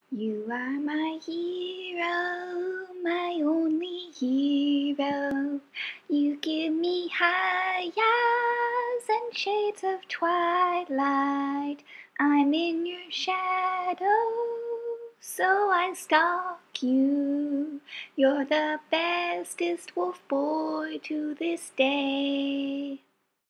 You are my hero, my only hero. You give me Hyas and shades of Twilight. I'm in your shadow, so I stalk you. You're the bestest wolf boy to this day.